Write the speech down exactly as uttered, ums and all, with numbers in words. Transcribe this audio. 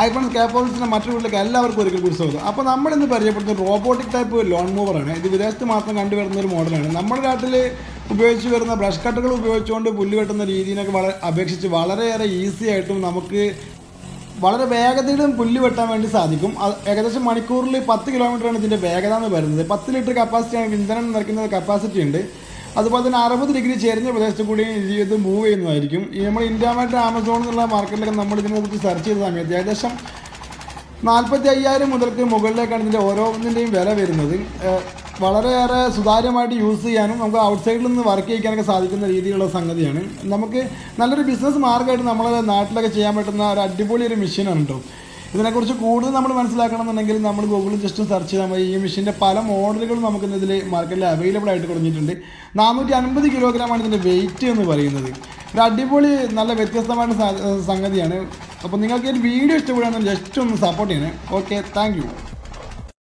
IPhone സ്കാഫോൾഡ്സിൻ്റെ മറ്റൊരു വീട്ടിലേക്ക് എല്ലാവർക്കും ഒരിക്കൽ കൂടി സ്വാഗതം. അപ്പോൾ നമ്മളിന്ന് പരിചയപ്പെടുത്തുന്നത് റോബോട്ടിക് ടൈപ്പ് ലോൺ മൂവറാണ്. ഇത് വിദേശത്ത് മാത്രം കണ്ടുവരുന്ന ഒരു മോഡലാണ്. നമ്മുടെ നാട്ടിൽ ഉപയോഗിച്ച് വരുന്ന ബ്രഷ് കട്ടുകൾ ഉപയോഗിച്ചുകൊണ്ട് പുല്ല് വെട്ടുന്ന രീതിയിനൊക്കെ വളരെ അപേക്ഷിച്ച് വളരെയേറെ ഈസി ആയിട്ടും നമുക്ക് വളരെ വേഗതയിലും പുല്ല് വെട്ടാൻ വേണ്ടി സാധിക്കും. ഏകദേശം മണിക്കൂറിൽ പത്ത് കിലോമീറ്ററാണ് ഇതിൻ്റെ വേഗത എന്ന് പറയുന്നത്. പത്ത് ലിറ്റർ കപ്പാസിറ്റിയാണ് ഇന്ധനം നിറയ്ക്കുന്ന കപ്പാസിറ്റി ഉണ്ട്. അതുപോലെ തന്നെ അറുപത് ഡിഗ്രി ചെരിഞ്ഞ പ്രദേശത്ത് കൂടി ഇത് മൂവ് ചെയ്യുന്നതായിരിക്കും. ഈ നമ്മൾ ഇന്ത്യ ആമസോൺ എന്നുള്ള മാർക്കറ്റിലൊക്കെ നമ്മൾ ഇതിനെക്കുറിച്ച് സെർച്ച് ചെയ്ത സമയത്ത് ഏകദേശം നാൽപ്പത്തി അയ്യായിരം മുതൽക്ക് മുകളിലേക്കാണ് ഇതിൻ്റെ ഓരോന്നിൻ്റെയും വില വരുന്നത്. വളരെയേറെ സുതാര്യമായിട്ട് യൂസ് ചെയ്യാനും നമുക്ക് ഔട്ട്സൈഡിൽ നിന്ന് വർക്ക് ചെയ്യിക്കാനൊക്കെ സാധിക്കുന്ന രീതിയിലുള്ള സംഗതിയാണ്. നമുക്ക് നല്ലൊരു ബിസിനസ് മാർഗ്ഗമായിട്ട് നമ്മളെ നാട്ടിലൊക്കെ ചെയ്യാൻ പറ്റുന്ന ഒരു അടിപൊളി ഒരു മെഷീനാണ് കേട്ടോ. ഇതിനെക്കുറിച്ച് കൂടുതൽ നമ്മൾ മനസ്സിലാക്കണമെന്നുണ്ടെങ്കിൽ നമ്മൾ ഗൂഗിളിൽ ജസ്റ്റ് സെർച്ച് ചെയ്താൽ മതി. ഈ മെഷീൻ്റെ പല മോഡലുകളും നമുക്ക് ഇതിൽ മാർക്കറ്റിൽ അവൈലബിൾ ആയിട്ട് തുടങ്ങിയിട്ടുണ്ട്. നാനൂറ്റി അൻപത് കിലോഗ്രാമാണ് ഇതിൻ്റെ വെയിറ്റ് എന്ന് പറയുന്നത്. ഒരു അടിപൊളി നല്ല വ്യത്യസ്തമായിട്ട് സംഗതിയാണ്. അപ്പോൾ നിങ്ങൾക്ക് ഈ വീഡിയോ ഇഷ്ടപ്പെടുകയാണെങ്കിൽ ജസ്റ്റ് ഒന്ന് സപ്പോർട്ട് ചെയ്യണേ. Okay, thank U.